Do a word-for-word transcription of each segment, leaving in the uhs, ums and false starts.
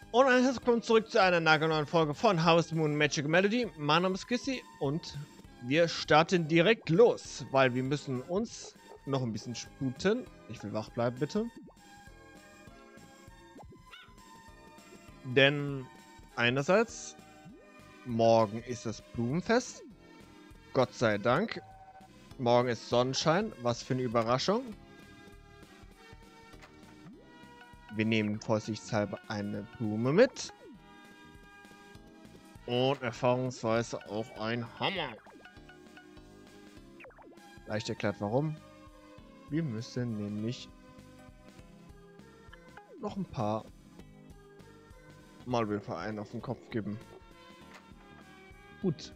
Und ein herzlich willkommen zurück zu einer nagelneuen Folge von Harvest Moon Magic Melody. Mein Name ist Kissy und wir starten direkt los, weil wir müssen uns noch ein bisschen sputen. Ich will wach bleiben, bitte. Denn einerseits, morgen ist das Blumenfest. Gott sei Dank. Morgen ist Sonnenschein. Was für eine Überraschung. Wir nehmen vorsichtshalber eine Blume mit. Und erfahrungsweise auch ein Hammer. Leicht erklärt warum. Wir müssen nämlich noch ein paar Maulwürfe einen auf den Kopf geben. Gut.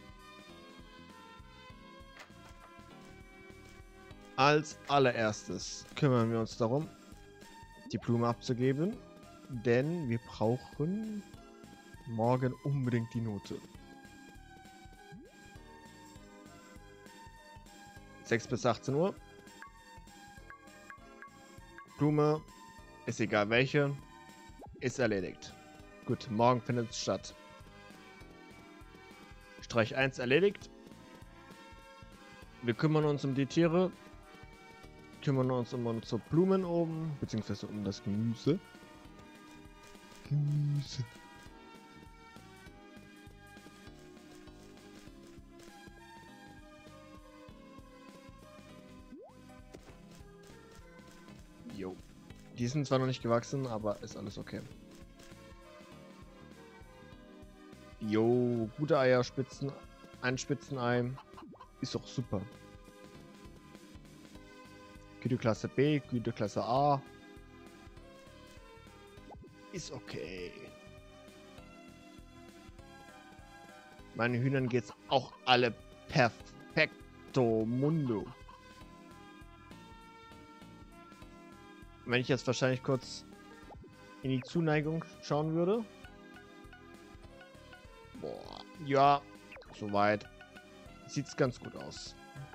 Als allererstes kümmern wir uns darum, die Blume abzugeben, denn wir brauchen morgen unbedingt die Note. sechs bis achtzehn Uhr. Blume, ist egal welche, ist erledigt. Gut, morgen findet es statt. Streich eins erledigt. Wir kümmern uns um die Tiere. Kümmern uns um unsere Blumen oben, beziehungsweise um das Gemüse. Gemüse. Jo. Die sind zwar noch nicht gewachsen, aber ist alles okay. Jo, gute Eier, Spitzen, ein Spitzenei. Ist doch super. Güteklasse B, Güteklasse A. Ist okay. Meine Hühnern geht's auch alle perfekto mundo. Wenn ich jetzt wahrscheinlich kurz in die Zuneigung schauen würde. Boah, ja, soweit. Sieht's ganz gut aus.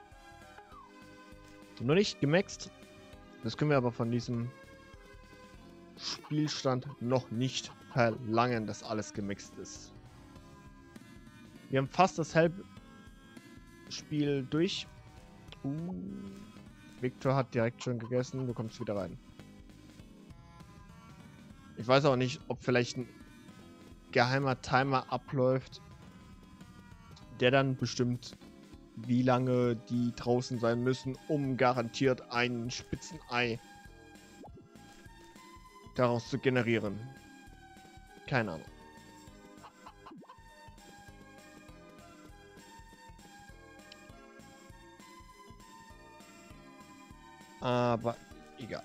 Nur nicht gemaxt. Das können wir aber von diesem Spielstand noch nicht verlangen, dass alles gemixt ist. Wir haben fast das Halbspiel durch. Uh, Victor hat direkt schon gegessen. Du kommst wieder rein. Ich weiß auch nicht, ob vielleicht ein geheimer Timer abläuft, der dann bestimmt, wie lange die draußen sein müssen, um garantiert ein Spitzenei daraus zu generieren. Keine Ahnung. Aber egal.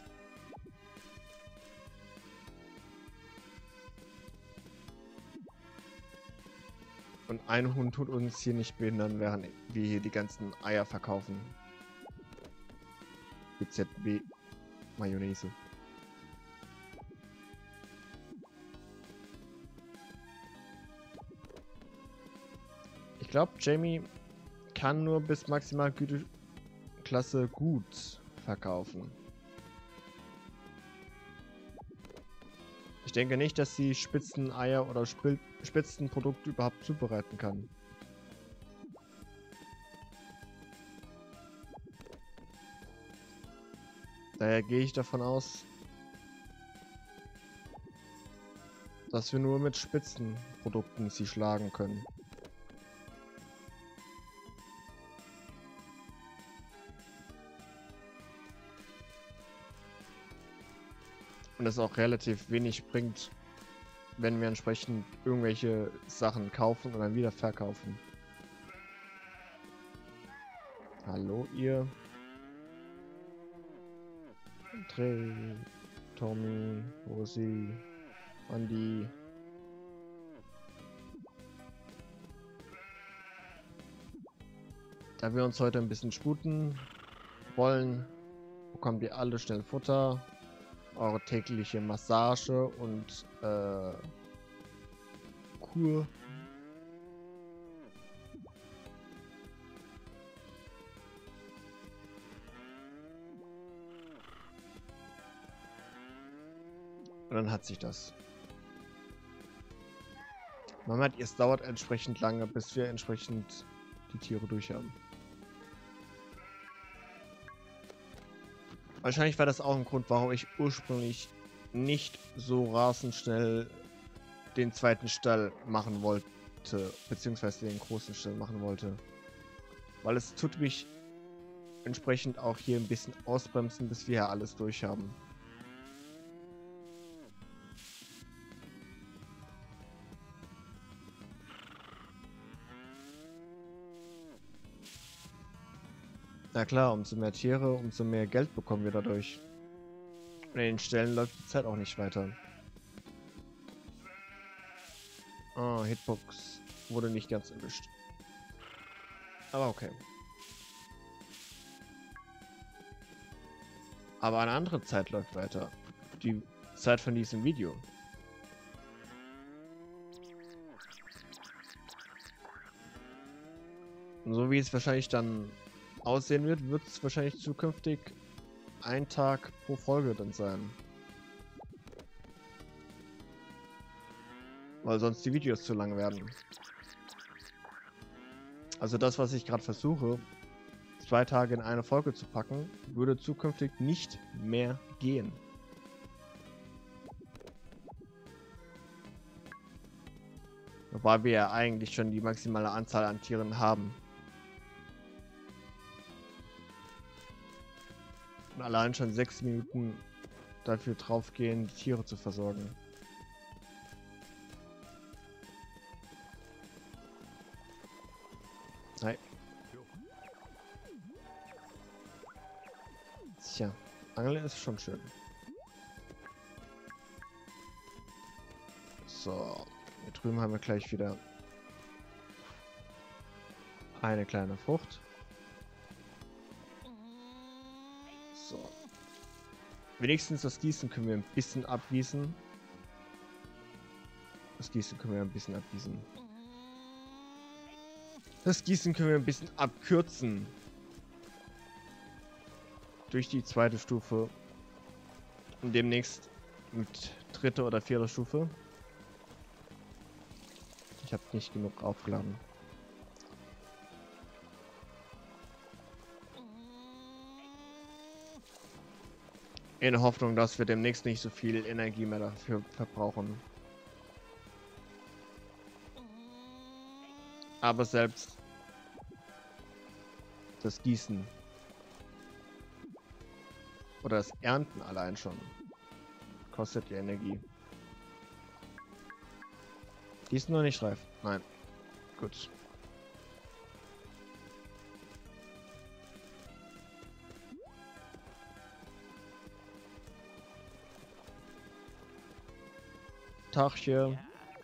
Und ein Hund tut uns hier nicht behindern, während wir hier die ganzen Eier verkaufen. B Z B Mayonnaise. Ich glaube, Jamie kann nur bis maximal Güteklasse gut verkaufen. Ich denke nicht, dass sie Spitzeneier oder Spil Spitzenprodukte überhaupt zubereiten kann. Daher gehe ich davon aus, dass wir nur mit Spitzenprodukten sie schlagen können. Und das auch relativ wenig bringt, wenn wir entsprechend irgendwelche Sachen kaufen und dann wieder verkaufen. Hallo ihr. Trey, Tommy, Rosi, Andy. Da wir uns heute ein bisschen sputen wollen, bekommt ihr alle schnell Futter. Eure tägliche Massage und äh, Kur. Und dann hat sich das. Man meint, es dauert entsprechend lange, bis wir entsprechend die Tiere durch haben. Wahrscheinlich war das auch ein Grund, warum ich ursprünglich nicht so rasend schnell den zweiten Stall machen wollte, beziehungsweise den großen Stall machen wollte. Weil es tut mich entsprechend auch hier ein bisschen ausbremsen, bis wir ja alles durch haben. Na klar, umso mehr Tiere, umso mehr Geld bekommen wir dadurch. Und in den Stellen läuft die Zeit auch nicht weiter. Oh, Hitbox wurde nicht ganz erwischt. Aber okay. Aber eine andere Zeit läuft weiter. Die Zeit von diesem Video. Und so wie es wahrscheinlich dann aussehen wird, wird es wahrscheinlich zukünftig ein Tag pro Folge dann sein. Weil sonst die Videos zu lang werden. Also das, was ich gerade versuche, zwei Tage in eine Folge zu packen, würde zukünftig nicht mehr gehen. Wobei wir ja eigentlich schon die maximale Anzahl an Tieren haben. Und allein schon sechs Minuten dafür drauf gehen, die Tiere zu versorgen. Nein. Tja, Angeln ist schon schön. So, hier drüben haben wir gleich wieder eine kleine Frucht. So. Wenigstens das Gießen können wir ein bisschen abgießen. Das Gießen können wir ein bisschen abgießen. Das Gießen können wir ein bisschen abkürzen. Durch die zweite Stufe. Und demnächst mit dritte oder vierte Stufe. Ich habe nicht genug aufgeladen. In der Hoffnung, dass wir demnächst nicht so viel Energie mehr dafür verbrauchen. Aber selbst das Gießen oder das Ernten allein schon kostet die Energie. Die ist noch nicht reif. Nein. Gut. Tagchen.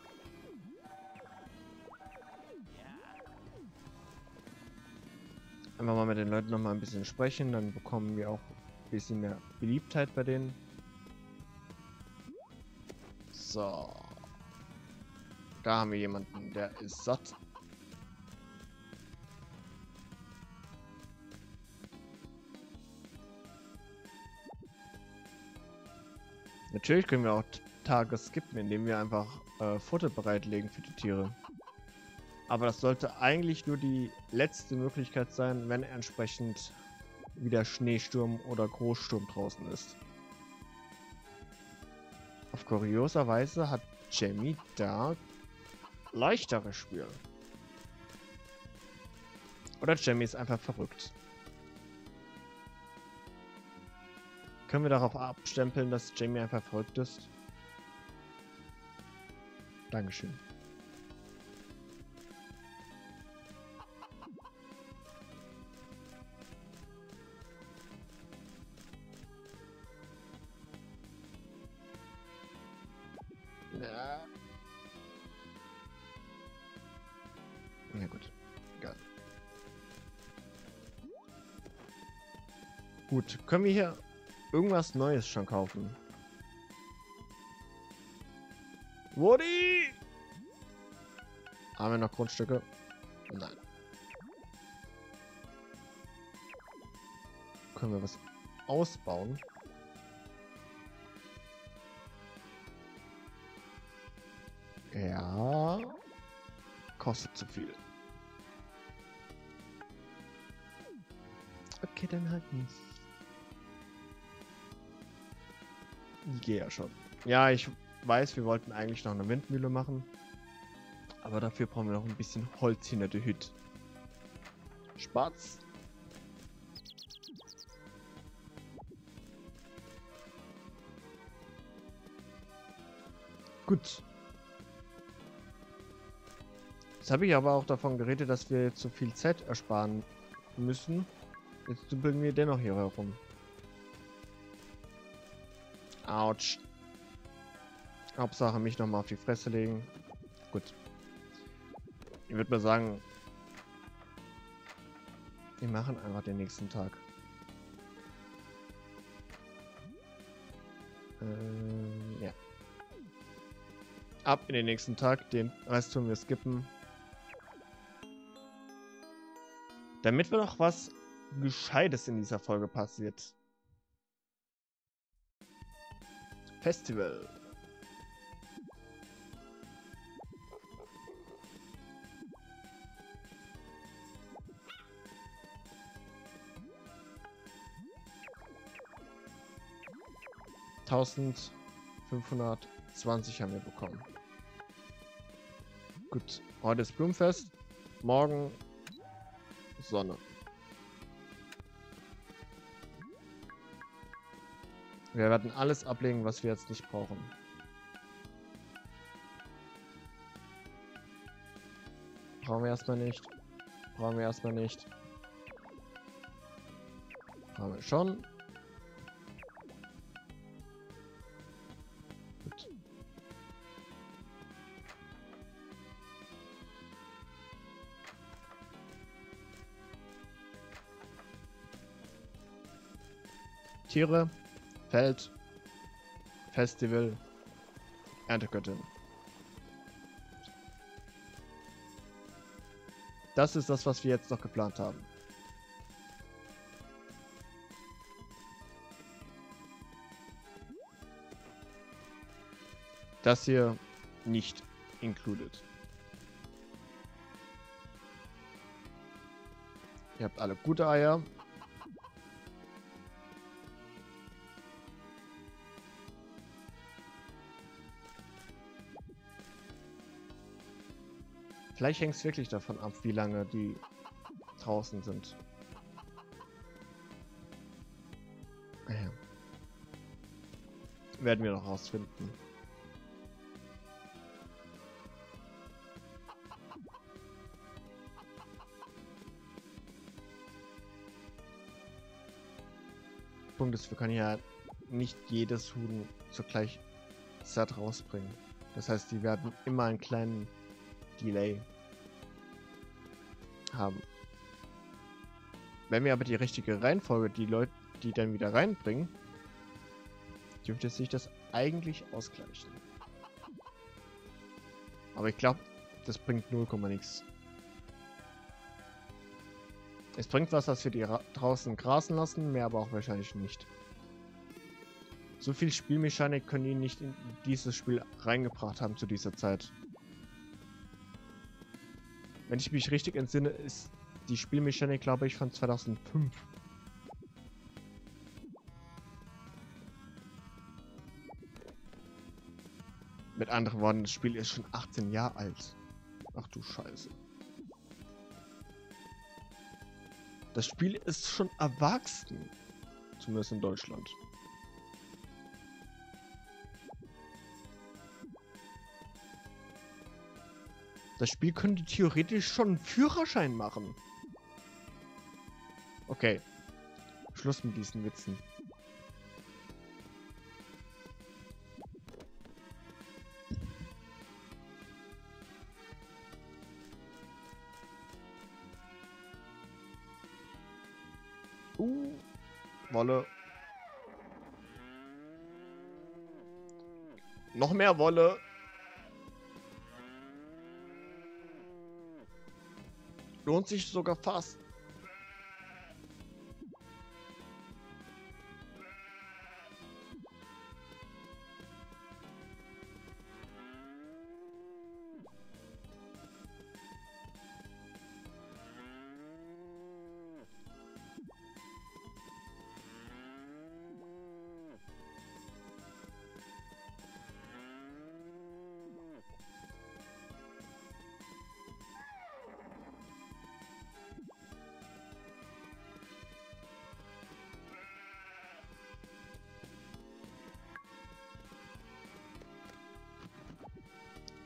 Einfach mal mit den Leuten noch mal ein bisschen sprechen, dann bekommen wir auch ein bisschen mehr Beliebtheit bei denen. So. Da haben wir jemanden, der ist satt. Natürlich können wir auch Tage skippen, indem wir einfach äh, Futter bereitlegen für die Tiere. Aber das sollte eigentlich nur die letzte Möglichkeit sein, wenn entsprechend wieder Schneesturm oder Großsturm draußen ist. Auf kurioser Weise hat Jamie da leichtere Spiel. Oder Jamie ist einfach verrückt. Können wir darauf abstempeln, dass Jamie einfach verrückt ist? Dankeschön. Ja. Na gut. Egal. Gut, können wir hier irgendwas Neues schon kaufen? Woody! Haben wir noch Grundstücke? Nein. Können wir was ausbauen? Ja. kostet zu viel. Okay, dann halt nicht. Ich gehe ja schon. Ja, ich weiß, wir wollten eigentlich noch eine Windmühle machen. Aber dafür brauchen wir noch ein bisschen Holz hinter der Hütte. Spatz. Gut. Jetzt habe ich aber auch davon geredet, dass wir jetzt so viel Zeit ersparen müssen. Jetzt dümpeln wir dennoch hier herum. Autsch. Hauptsache mich nochmal auf die Fresse legen. Gut. Ich würde mal sagen, wir machen einfach den nächsten Tag. Ähm, ja. Ab in den nächsten Tag. Den Rest tun wir skippen. Damit wir noch was Gescheites in dieser Folge passiert. Festival. eintausendfünfhundertzwanzig haben wir bekommen. Gut, heute ist Blumenfest. Morgen Sonne. Wir werden alles ablegen, was wir jetzt nicht brauchen. Brauchen wir erstmal nicht. Brauchen wir erstmal nicht. Brauchen wir schon. Gut. Tiere. Feld, Festival, Erntegöttin. Das ist das, was wir jetzt noch geplant haben. Das hier nicht included. Ihr habt alle gute Eier. Vielleicht hängt es wirklich davon ab, wie lange die draußen sind. Ja. Werden wir noch rausfinden. Punkt ist, wir können ja nicht jedes Huhn zur gleichen Zeit rausbringen. Das heißt, die werden immer einen kleinen Delay haben. Wenn wir aber die richtige Reihenfolge, die Leute, die dann wieder reinbringen, dürfte sich das eigentlich ausgleichen. Aber ich glaube, das bringt null Komma nichts. Es bringt was, dass wir die draußen grasen lassen, mehr aber auch wahrscheinlich nicht. So viel Spielmechanik können die nicht in dieses Spiel reingebracht haben zu dieser Zeit. Wenn ich mich richtig entsinne, ist die Spielmechanik, glaube ich, von zweitausendfünf. Mit anderen Worten, das Spiel ist schon achtzehn Jahre alt. Ach du Scheiße. Das Spiel ist schon erwachsen. Zumindest in Deutschland. Das Spiel könnte theoretisch schon einen Führerschein machen. Okay. Schluss mit diesen Witzen. Uh, Wolle. Noch mehr Wolle. Lohnt sich sogar fast.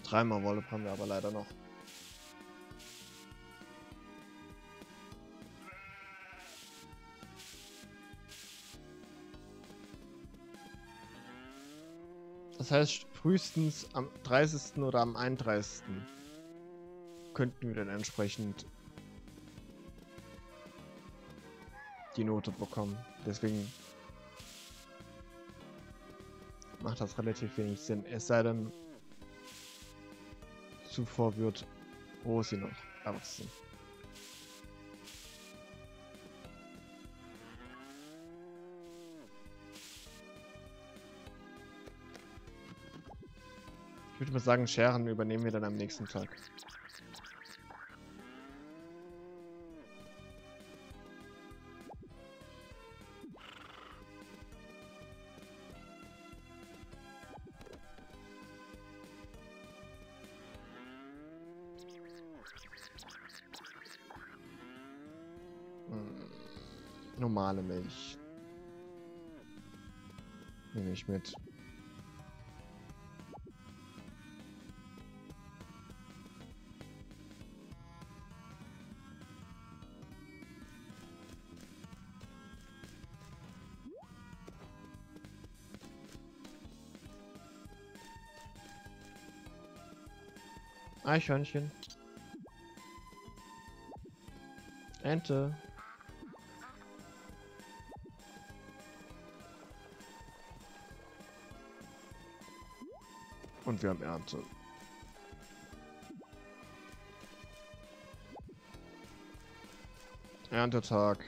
Dreimal Wolle haben wir aber leider noch. Das heißt, frühestens am dreißigsten oder am einunddreißigsten könnten wir dann entsprechend die Note bekommen. Deswegen macht das relativ wenig Sinn. Es sei denn, zuvor wird Rosi noch erwachsen. Ich würde mal sagen, Scheren übernehmen wir dann am nächsten Tag. Hm, normale Milch nehme ich mit. Eichhörnchen. Ente. Und wir haben Ernte. Erntetag.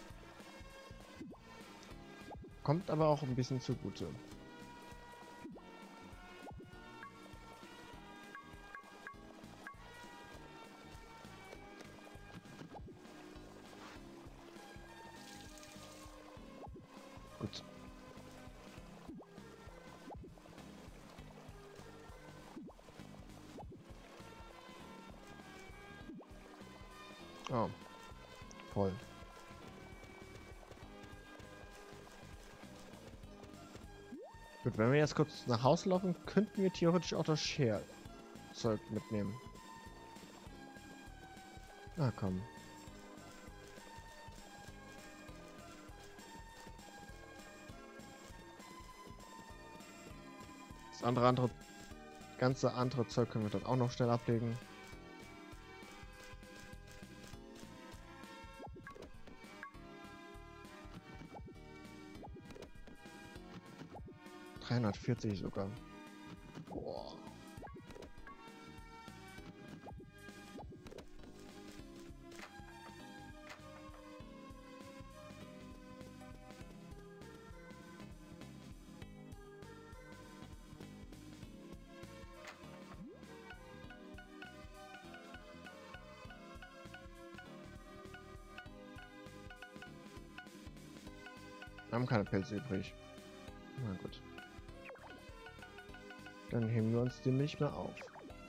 Kommt aber auch ein bisschen zugute. Gut. Oh. Voll. Gut, wenn wir jetzt kurz nach Hause laufen, könnten wir theoretisch auch das Share-Zeug mitnehmen. Na komm. Das andere, andere, ganze andere Zeug können wir dann auch noch schnell ablegen. dreihundertvierzig sogar. Boah. Wir haben keine Pilze übrig. Na gut. Dann heben wir uns den nicht mehr auf.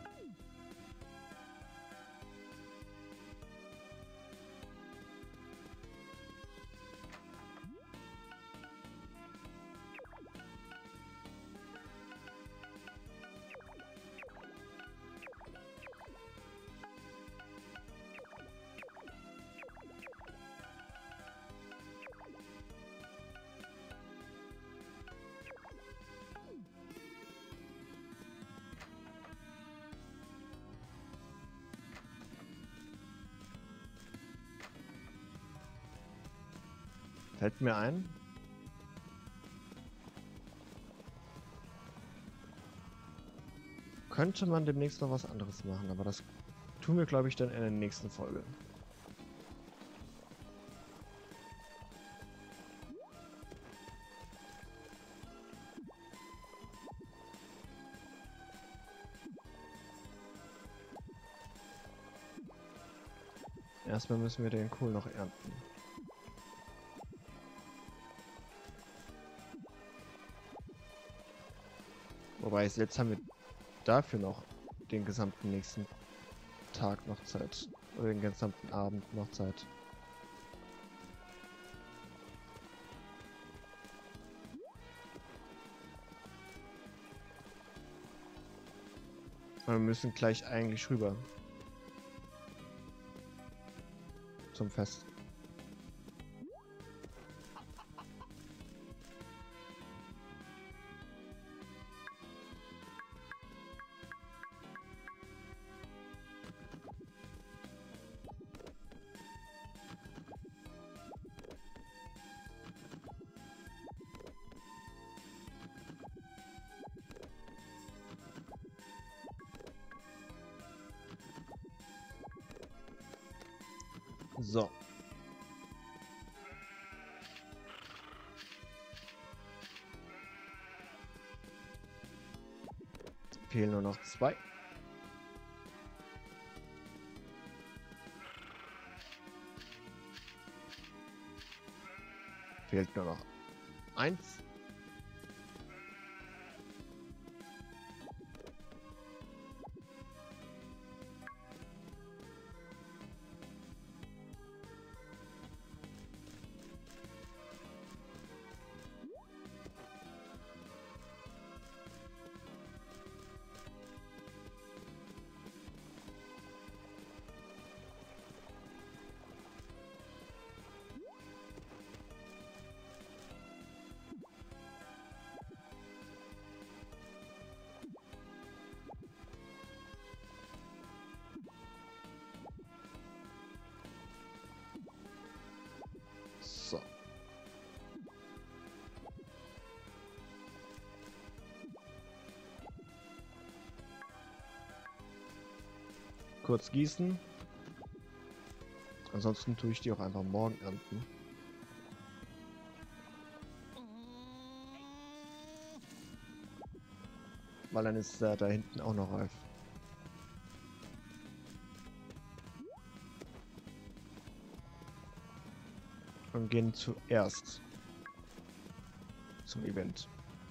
Fällt mir ein. Könnte man demnächst noch was anderes machen, aber das tun wir, glaube ich, dann in der nächsten Folge. Erstmal müssen wir den Kohl noch ernten. Wobei, jetzt haben wir dafür noch den gesamten nächsten Tag noch Zeit. Oder den gesamten Abend noch Zeit. Wir müssen gleich eigentlich rüber. Zum Fest. So. Fehlen nur noch zwei. Fehlt nur noch eins. So. Kurz gießen. Ansonsten tue ich die auch einfach morgen ernten. Weil dann ist äh, da hinten auch noch reif. Und gehen zuerst zum Event.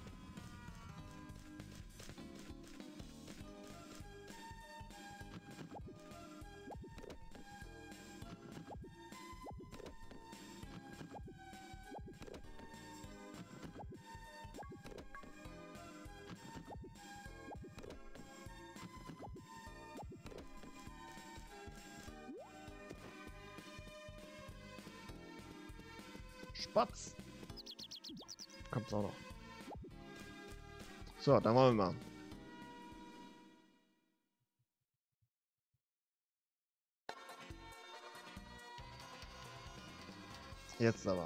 Spatz. Kommt's auch noch. So, dann wollen wir mal. Jetzt aber.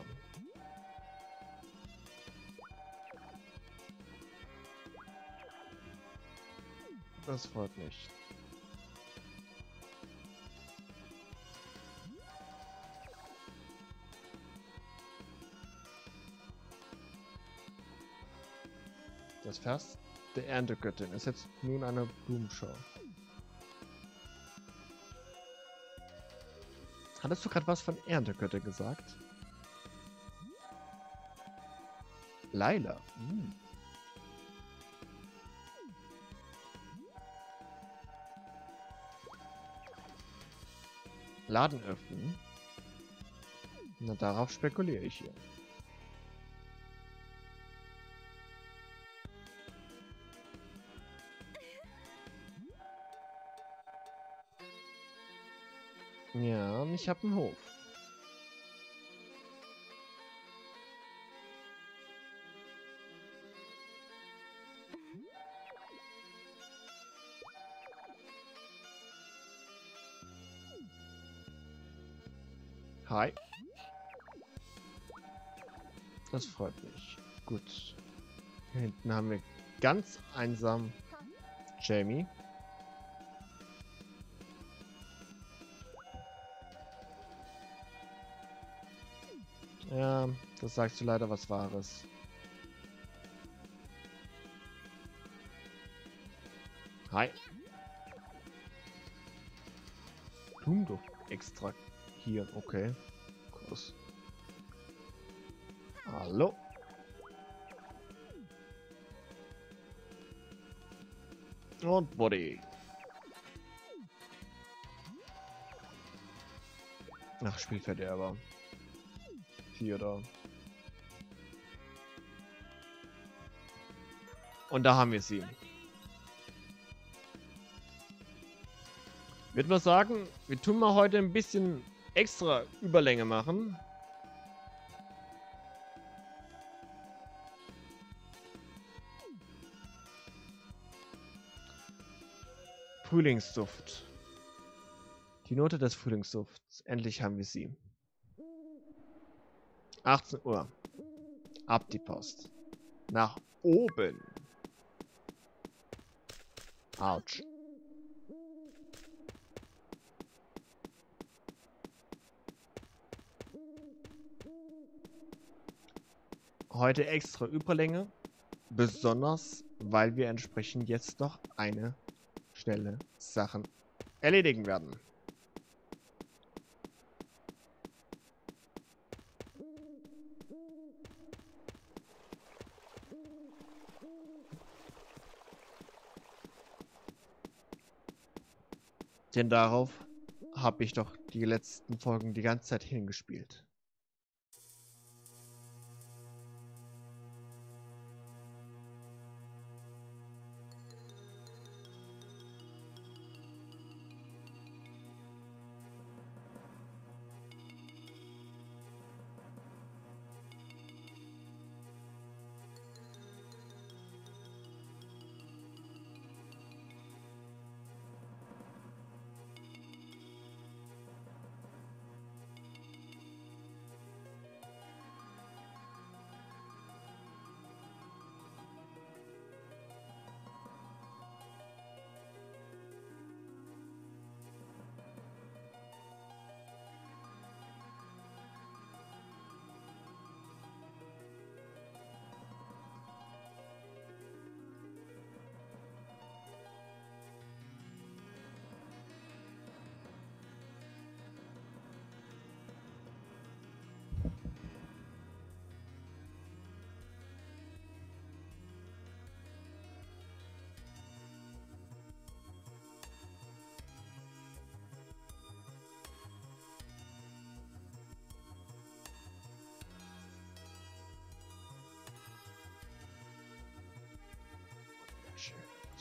Das freut mich. Das Fest der Erntegöttin ist jetzt nun eine Blumenschau. Hattest du gerade was von Erntegöttin gesagt? Laila. Hm. Laden öffnen. Na, darauf spekuliere ich hier. Ja, und ich habe einen Hof. Hi. Das freut mich. Gut. Hier hinten haben wir ganz einsam Jamie. Ja, das sagst du leider was Wahres. Hi. Blumenduft extrahieren, okay. Kurs. Hallo. Und Body. Ach, Spielverderber. Hier da. Und da haben wir sie. Würde man sagen, wir tun mal heute ein bisschen extra Überlänge machen. Frühlingsduft. Die Note des Frühlingsdufts. Endlich haben wir sie. achtzehn Uhr. Ab die Post. Nach oben. Autsch. Heute extra Überlänge. Besonders, weil wir entsprechend jetzt noch eine schnelle Sachen erledigen werden. Denn darauf habe ich doch die letzten Folgen die ganze Zeit hingespielt. Schön.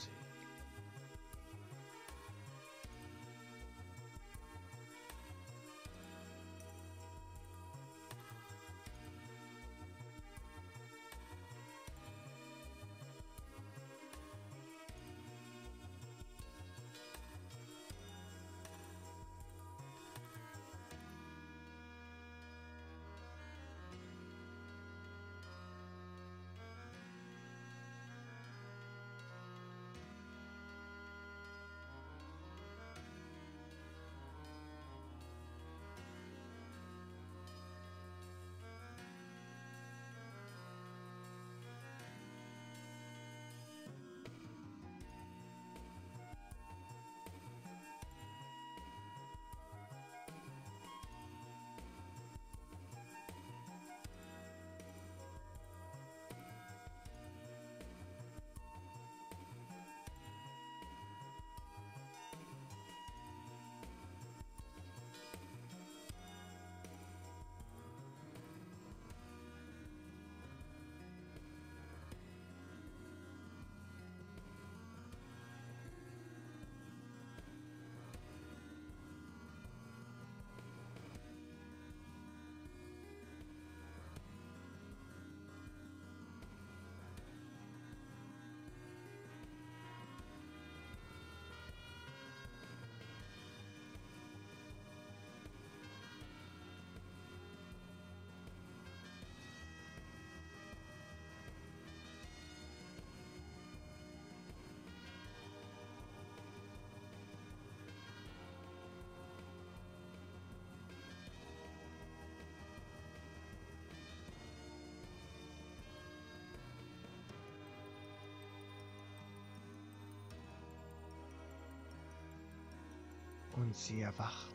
Und sie erwacht.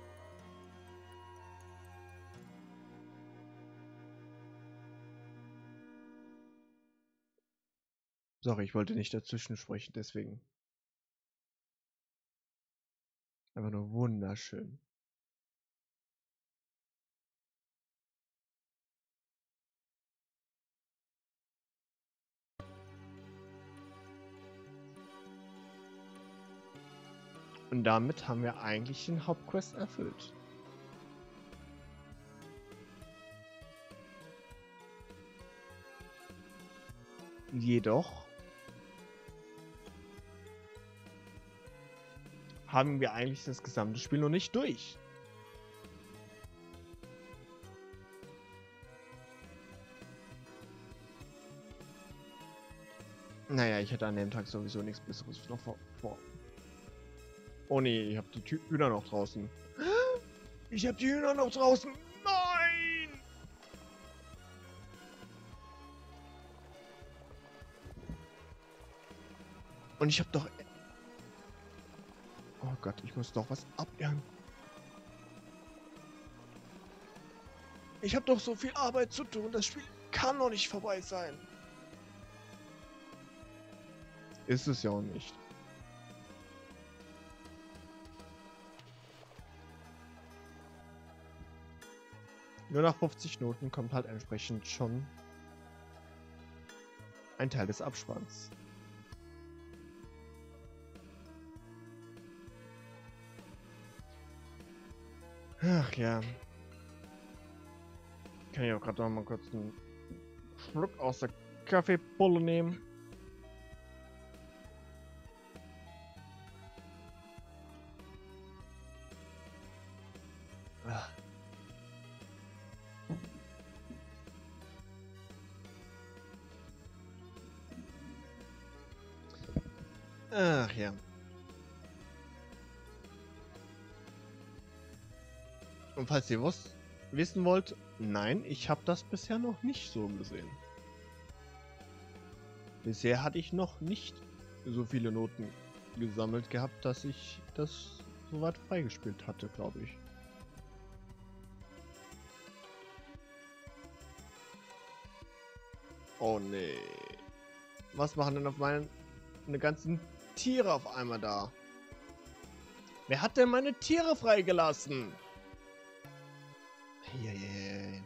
Sorry, ich wollte nicht dazwischen sprechen, deswegen. Einfach nur wunderschön. Und damit haben wir eigentlich den Hauptquest erfüllt. Jedoch haben wir eigentlich das gesamte Spiel noch nicht durch. Naja, ich hätte an dem Tag sowieso nichts Besseres noch vor. vor. Oh nee, ich habe die Tü Hühner noch draußen. Ich habe die Hühner noch draußen. Nein! Und ich habe doch... Oh Gott, ich muss doch was abwehren. Ich habe doch so viel Arbeit zu tun. Das Spiel kann noch nicht vorbei sein. Ist es ja auch nicht. Nur nach fünfzig Minuten kommt halt entsprechend schon ein Teil des Abspanns. Ach ja. Kann ich auch gerade noch mal kurz einen Schluck aus der Kaffeepulle nehmen. Ach ja. Und falls ihr was wissen wollt, nein, ich habe das bisher noch nicht so gesehen. Bisher hatte ich noch nicht so viele Noten gesammelt gehabt, dass ich das soweit freigespielt hatte, glaube ich. Oh nee. Was machen denn auf meinen eine ganzen Tiere auf einmal da? Wer hat denn meine Tiere freigelassen? Eieiei.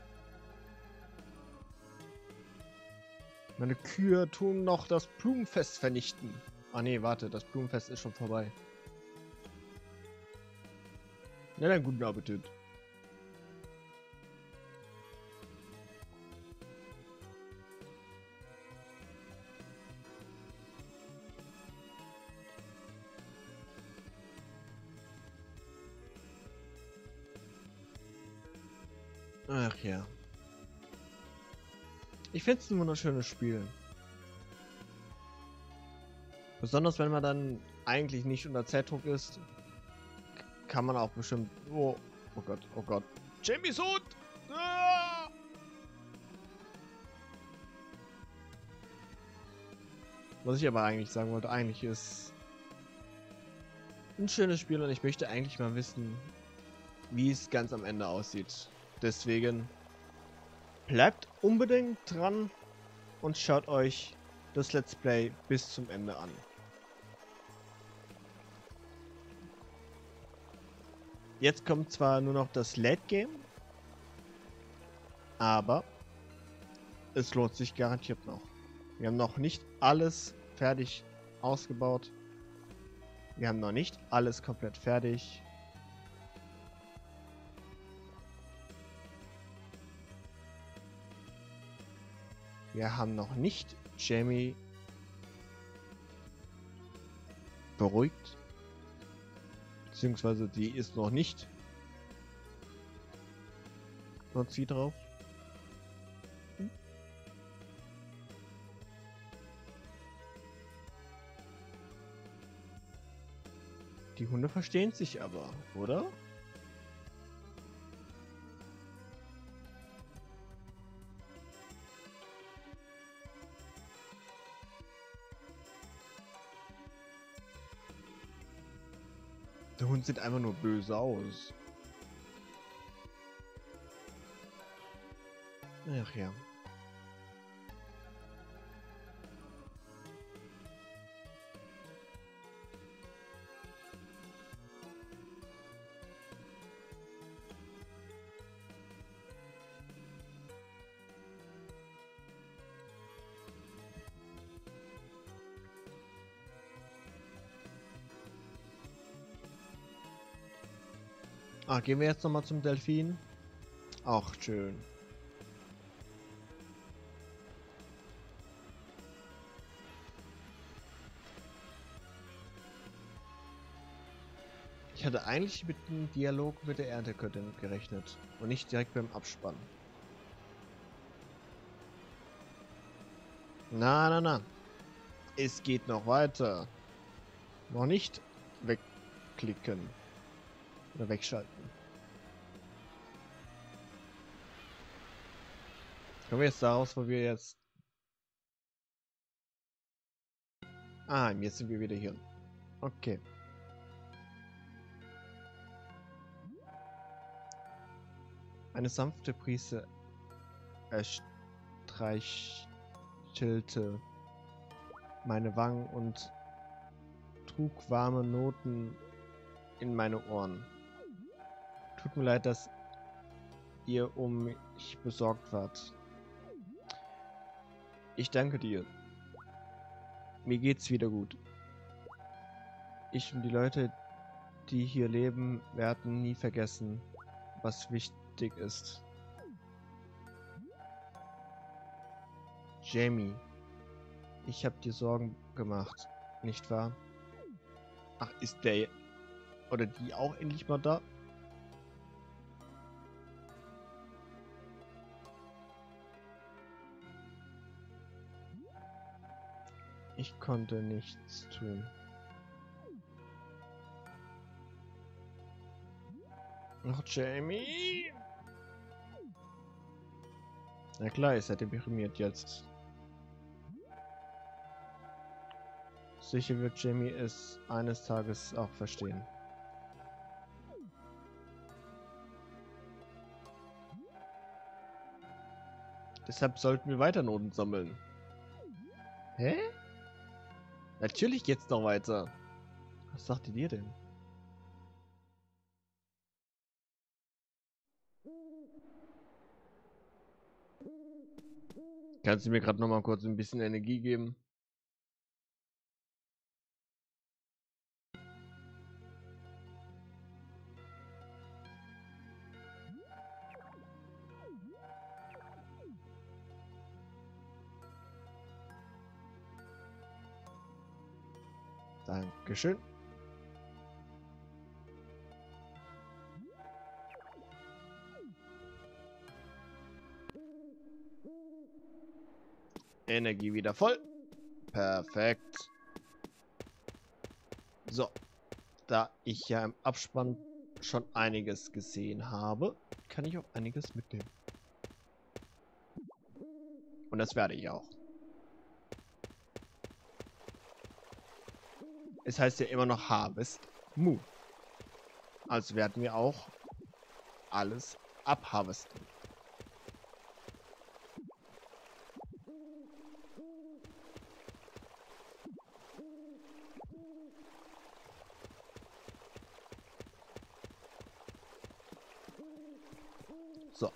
Meine Kühe tun noch das Blumenfest vernichten. Ah nee, warte, das Blumenfest ist schon vorbei. Na dann, guten Appetit. Ach ja. Ich finde es ein wunderschönes Spiel. Besonders wenn man dann eigentlich nicht unter Zeitdruck ist, kann man auch bestimmt... Oh, oh Gott, oh Gott. Jamies Hund! Ah! Was ich aber eigentlich sagen wollte, eigentlich ist ein schönes Spiel und ich möchte eigentlich mal wissen, wie es ganz am Ende aussieht. Deswegen bleibt unbedingt dran und schaut euch das Let's Play bis zum Ende an. Jetzt kommt zwar nur noch das Late Game, aber es lohnt sich garantiert noch. Wir haben noch nicht alles fertig ausgebaut. Wir haben noch nicht alles komplett fertig. Wir haben noch nicht Jamie beruhigt. Beziehungsweise die ist noch nicht. Und sie drauf. Hm? Die Hunde verstehen sich aber, oder? Der Hund sieht einfach nur böse aus. Ach ja. Ah, gehen wir jetzt nochmal zum Delfin? Ach, schön. Ich hatte eigentlich mit dem Dialog mit der Erntegöttin gerechnet und nicht direkt beim Abspann. Na, na, na. Es geht noch weiter. Noch nicht wegklicken. Oder wegschalten. Kommen wir jetzt daraus, wo wir jetzt... Ah, jetzt sind wir wieder hier. Okay. Eine sanfte Brise erstreichelte meine Wangen und trug warme Noten in meine Ohren. Tut mir leid, dass ihr um mich besorgt wart. Ich danke dir. Mir geht's wieder gut. Ich und die Leute, die hier leben, werden nie vergessen, was wichtig ist. Jamie, ich hab dir Sorgen gemacht, nicht wahr? Ach, ist der oder die auch endlich mal da? Ich konnte nichts tun. Ach, Jamie! Na klar, ist er deprimiert jetzt. Sicher wird Jamie es eines Tages auch verstehen. Deshalb sollten wir weiter Noten sammeln. Hä? Natürlich geht's noch weiter. Was sagte dir denn? Kannst du mir gerade noch mal kurz ein bisschen Energie geben? Dankeschön. Energie wieder voll. Perfekt. So. Da ich ja im Abspann schon einiges gesehen habe, kann ich auch einiges mitnehmen. Und das werde ich auch. Es heißt ja immer noch Harvest Moon. Also werden wir auch alles abharvesten. So.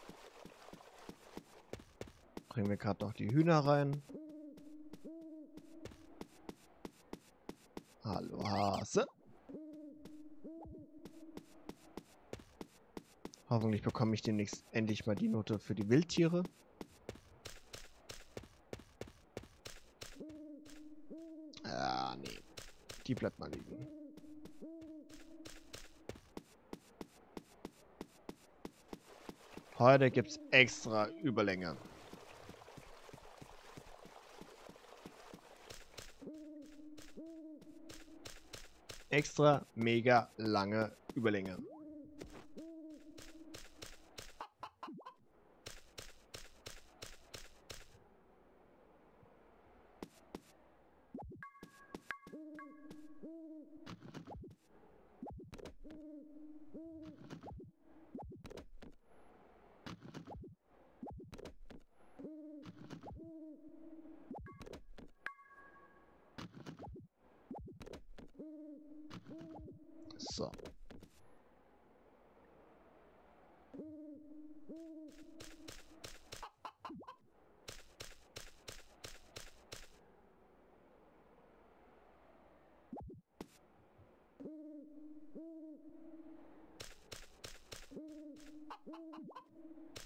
Bringen wir gerade noch die Hühner rein. Hallo Hase. Hoffentlich bekomme ich demnächst endlich mal die Note für die Wildtiere. Ah, nee. Die bleibt mal liegen. Heute gibt's extra Überlänge. Extra mega lange Überlänge. So.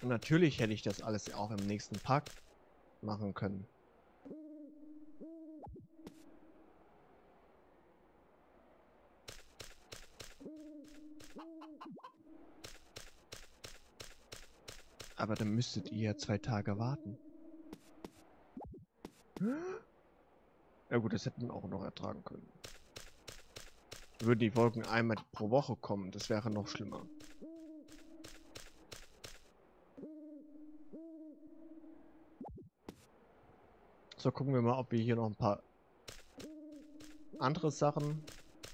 Und natürlich hätte ich das alles auch im nächsten Park machen können. Aber dann müsstet ihr ja zwei Tage warten. Ja gut, das hätten wir auch noch ertragen können. Würden die Folgen einmal pro Woche kommen, das wäre noch schlimmer. So, gucken wir mal, ob wir hier noch ein paar andere Sachen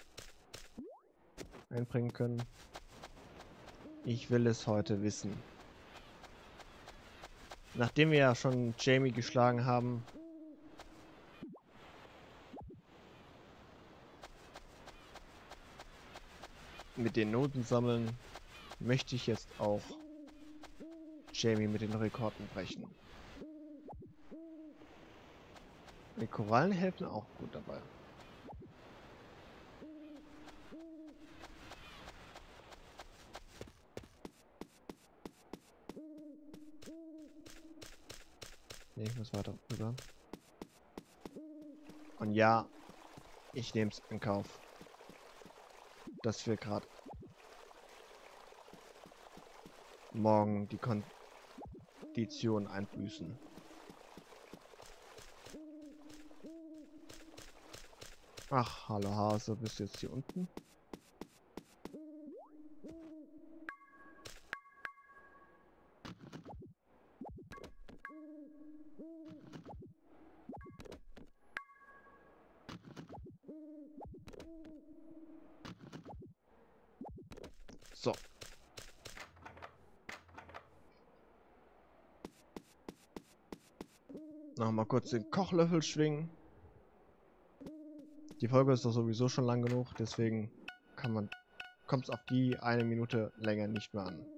einbringen können. Ich will es heute wissen. Nachdem wir ja schon Jamie geschlagen haben, mit den Noten sammeln, möchte ich jetzt auch Jamie mit den Rekorden brechen. Die Korallen helfen auch gut dabei. Ne, ich muss weiter rüber. Und ja, ich nehme es in Kauf, dass wir gerade morgen die Kondition einbüßen. Ach, hallo Hase, bist du jetzt hier unten? So. Noch mal kurz den Kochlöffel schwingen. Die Folge ist doch sowieso schon lang genug, deswegen kann man, kommt es auf die eine Minute länger nicht mehr an.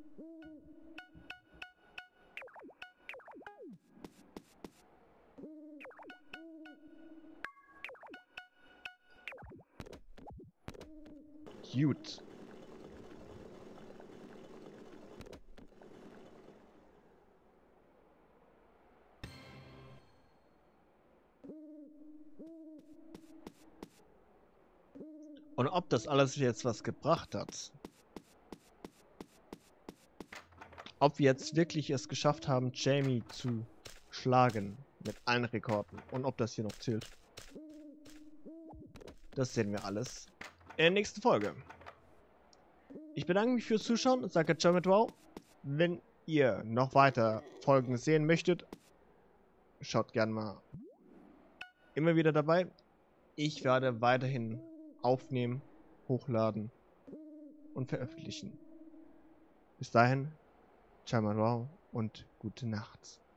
Gut. Und ob das alles jetzt was gebracht hat, ob wir jetzt wirklich es geschafft haben, Jamie zu schlagen mit allen Rekorden und ob das hier noch zählt, das sehen wir alles in der nächsten Folge. Ich bedanke mich fürs Zuschauen und sage ciao mit wow. Wenn ihr noch weiter Folgen sehen möchtet, schaut gerne mal immer wieder dabei. Ich werde weiterhin aufnehmen, hochladen und veröffentlichen. Bis dahin, ciao mit wow und gute Nacht.